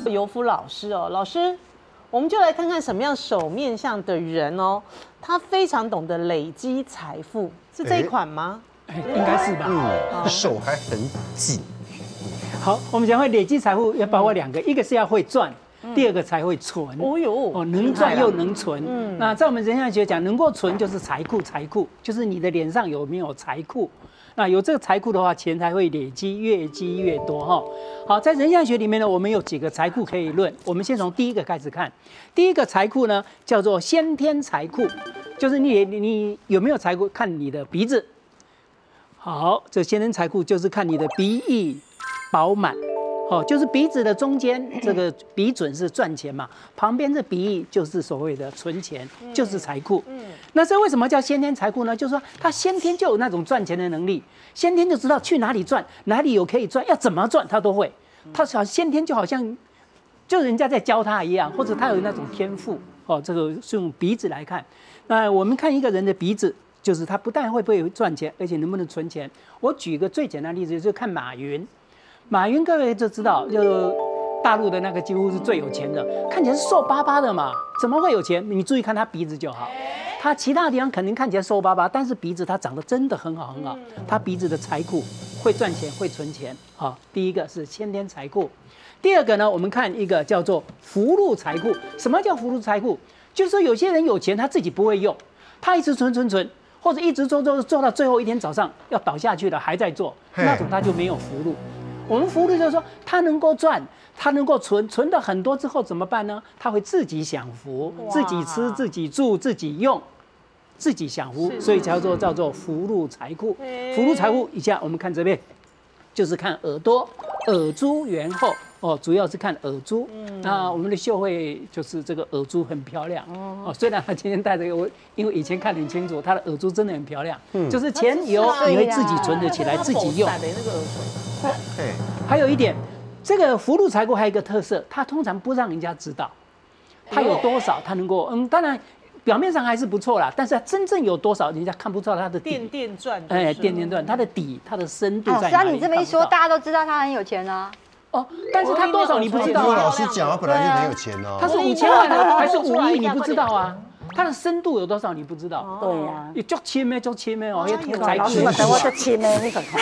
尤夫老师哦，老师，我们就来看看什么样手面相的人哦，他非常懂得累积财富，是这一款吗？ 应该是吧？ 手还很紧。 好，我们讲会累积财富要包括2个，一个是要会赚。第2个才会存。 哦哟， 能赚又能存。那在我们人相学讲，能够存就是财库，财库就是你的脸上有没有财库。那有这个财库的话，钱才会累积，越积越多哈。好，在人相学里面呢，我们有几个财库可以论。我们先从第1个开始看。第1个财库呢，叫做先天财库，就是你有没有财库，看你的鼻子。好，这先天财库就是看你的鼻翼饱满。就是鼻子的中间这个鼻准是赚钱嘛，旁边这鼻翼就是所谓的存钱，就是财库。那这为什么叫先天财库呢？就是说他先天就有那种赚钱的能力，先天就知道去哪里赚，哪里有可以赚，要怎么赚他都会。他先天就好像就人家在教他一样，或者他有那种天赋。这个是用鼻子来看。那我们看一个人的鼻子，就是他不但会不会赚钱，而且能不能存钱。我举一个最简单的例子，就是看马云。马云各位就知道，就大陆的那个几乎是最有钱的，看起来是瘦巴巴的嘛，怎么会有钱？你注意看他鼻子就好，他其他地方肯定看起来瘦巴巴，但是鼻子他长得真的很好很好，他鼻子的财库会赚钱会存钱。好，第1个是先天财库，第2个呢，我们看一个叫做福禄财库。什么叫福禄财库？就是说有些人有钱他自己不会用，他一直存，或者一直做到最后一天早上要倒下去了还在做，那种他就没有福禄。我们福禄就是说，他能够赚，他能够存得很多之后怎么办呢？他会自己享福，自己吃、自己住、自己用，自己享福，所以叫做福禄财库。福禄财库，以下我们看这边，就是看耳朵，耳珠圆厚。主要是看耳珠。那我们的秀慧就是这个耳珠很漂亮。虽然她今天戴这个，因为以前看得很清楚，她的耳珠真的很漂亮。就是钱有你会自己存得起来，自己用。还有一点，这个福禄财库还有一个特色，它通常不让人家知道，它有多少，它能够当然表面上还是不错啦，但是它真正有多少，人家看不到它的底。 电赚。 电赚，它的底，它的深度在哪里？ 虽然你这么一说，大家都知道他很有钱啊。 但是他多少你不知道啊？ 老师讲，他本来就很有钱哦。 他是5000万还是5亿，你不知道啊？他的深度有多少你不知道？ 对呀， 你足深咩？足深咩哦？ 老师嘛，等我就深咩，你看看。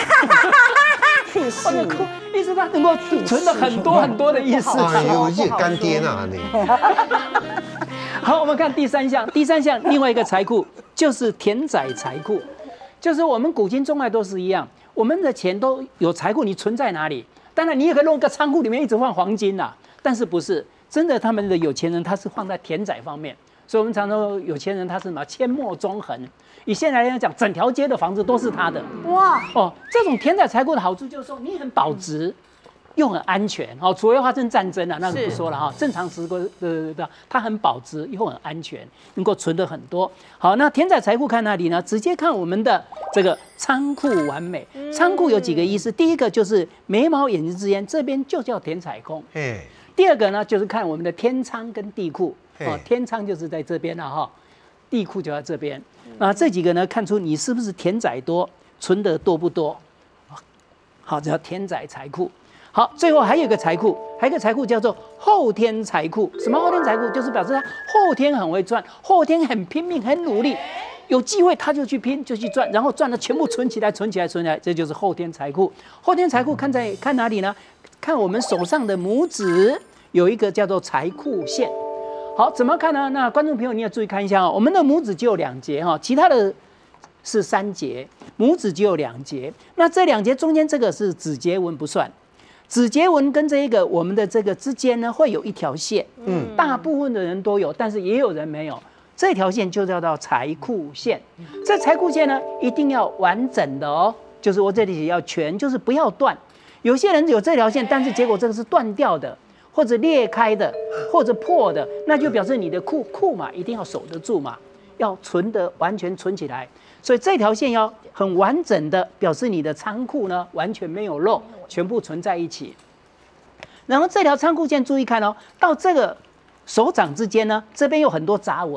意思他能够存了很多很多的意思。 哎呦，这干爹啊你！ 好，我们看第3项，第3项另外一个财库就是田宅财库，就是我们古今中外都是一样，我们的钱都有财库，你存在哪里？当然，你也可以弄个仓库里面一直放黄金啦，但是不是真的？他们的有钱人他是放在田宅方面，所以我们常说有钱人他是什么阡陌中横。以现在来讲，整条街的房子都是他的。哇这种田宅财库的好处就是说，你很保值，又很安全。除非发生战争啊，那个不说了哈。正常时光它很保值又很安全，能够存得很多。好，那田宅财库看哪里呢？直接看我们的这个仓库完美。仓库有几个意思？第1个就是眉毛眼睛之间，这边就叫田采空。第2个呢，就是看我们的天仓跟地库。天仓就是在这边了哈，地库就在这边。那这几个呢，看出你是不是田宅多，存得多不多。好，这叫田宅财库。好，最后还有一个财库，还有一个财库叫做后天财库。什么后天财库？就是表示他后天很会赚，后天很拼命、很努力，有机会他就去拼，就去赚，然后赚了全部存起来，这就是后天财库。后天财库看哪里呢？看我们手上的拇指有一个叫做财库线。好，怎么看呢？那观众朋友你要注意看一下我们的拇指只有2节其他的是3节，拇指只有2节。那这2节中间这个是指节纹不算。指节纹跟这一个我们的这个之间呢，会有一条线，大部分的人都有，但是也有人没有。这条线就叫做财库线。这财库线呢，一定要完整的就是我这里也要全，就是不要断。有些人有这条线，但是结果这个是断掉的，或者裂开的，或者破的，那就表示你的库嘛，一定要守得住嘛，要存得完全存起来。所以这条线要很完整的表示你的仓库呢完全没有漏，全部存在一起。然后这条仓库线注意看到这个手掌之间呢，这边有很多杂纹，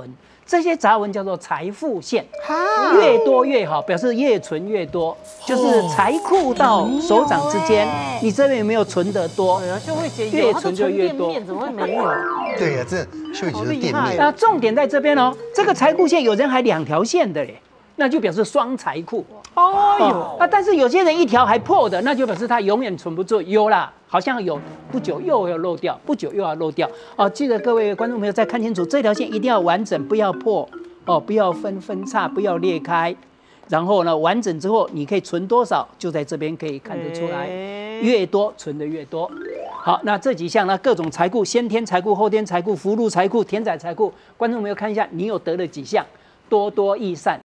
这些杂纹叫做财富线， 哈越多越好，表示越存越多，就是财库到手掌之间，你这边有没有存得多？ 对啊，秀慧姐越有， 存就越多它都纯店面怎么会没有？ 对呀，这秀姐的店好厉害面， 那重点在这边哦，这个财库线有人还2条线的嘞，那就表示双财库。 哦哟， 但是有些人1条还破的，那就表示他永远存不住。有啦，好像有，不久又要漏掉，不久又要漏掉。哦，记得各位观众朋友再看清楚，这条线一定要完整，不要破哦，不要分叉，不要裂开。然后呢，完整之后你可以存多少，就在这边可以看得出来，越多存的越多。好，那这几项呢，各种财库，先天财库、后天财库、福禄财库、田宅财库，观众朋友看一下，你有得了几项？多多益善。